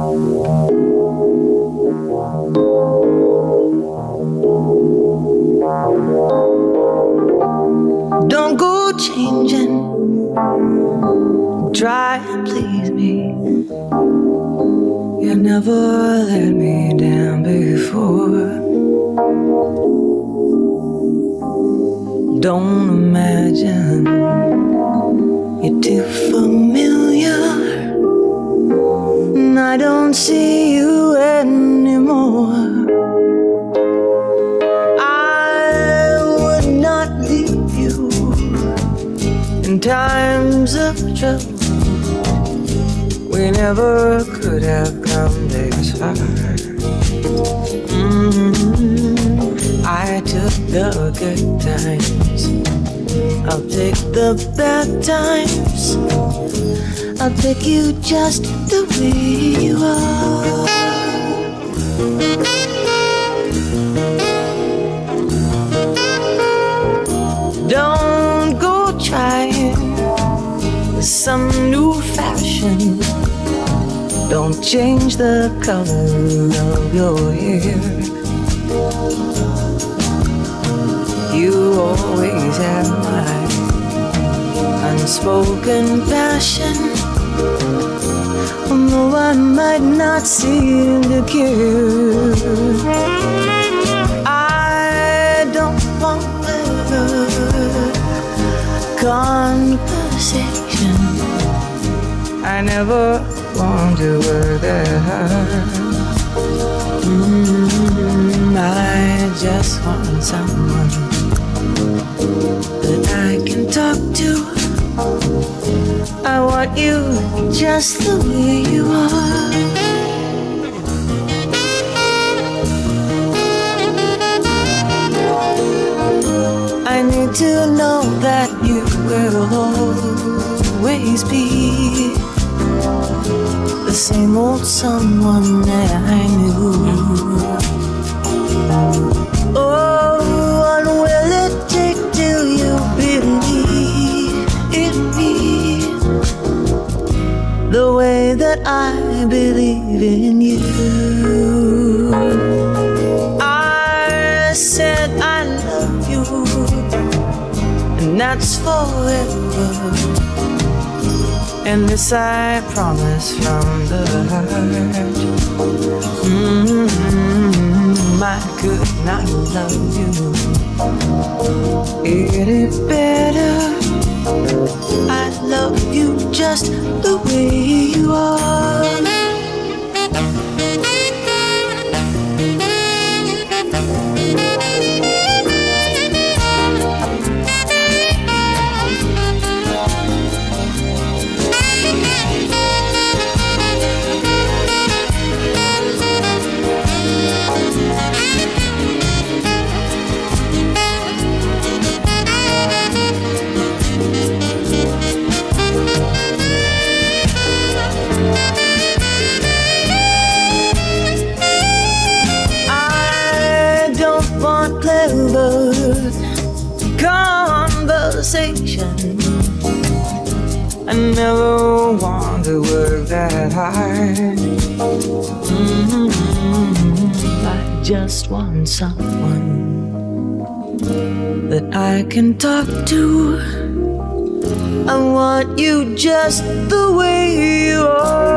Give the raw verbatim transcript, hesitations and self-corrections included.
Don't go changing, try and please me. You never let me down before. Don't imagine you're too familiar, and I don't see you anymore. In times of trouble, we never could have come this far. Mm-hmm. I took the good times, I'll take the bad times. I'll take you just the way you are. Don't go trying some new fashion. Don't change the color of your hair. You always have my unspoken passion, although I might not seem to care. I don't want conversation. I never want to work that hard. Mm, I just want someone that I can talk to. I want you just the way you are. I need to know that you will always be the same old someone that I knew. Oh, what will it take till you believe in me the way that I believe in you? I said I love you, and that's forever, and this I promise from the heart. Mm-hmm. I could not love you any better. I love you just the way you are. Conversation. I never want to work that hard. Mm-hmm. I just want someone that I can talk to. I want you just the way you are.